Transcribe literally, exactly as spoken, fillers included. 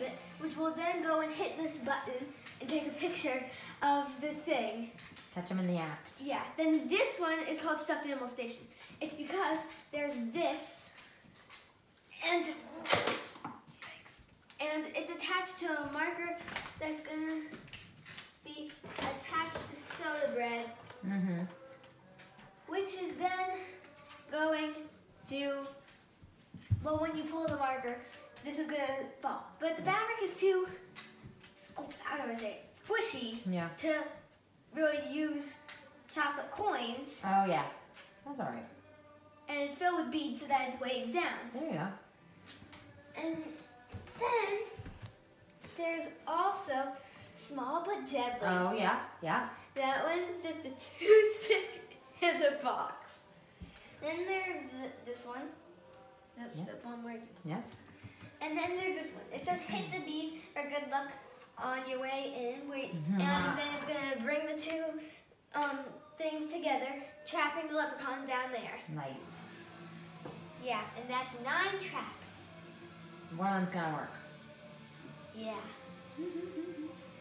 it, which will then go and hit this button and take a picture of the thing. Catch them in the act. Yeah, then this one is called Stuffed Animal Station. It's because there's this, and, and it's attached to a marker that's gonna be attached to soda bread, Mm-hmm. which is then going to, well, when you pull the marker, this is gonna fall. But the fabric is too, I don't know say it, squishy Yeah. to really use chocolate coins. Oh, yeah. That's all right. And it's filled with beads so that it's weighed down. There you go. And then there's also Small But Deadly. Oh, yeah. Yeah. That one's just a toothpick in the box. Then there's the, this one, the, Yeah. the one where, Yeah. and then there's this one. It says hit the beads for good luck on your way in. Wait, Mhm. and then it's gonna bring the two um, things together, trapping the leprechaun down there. Nice. Yeah, and that's nine traps. One of them's gonna work. Yeah.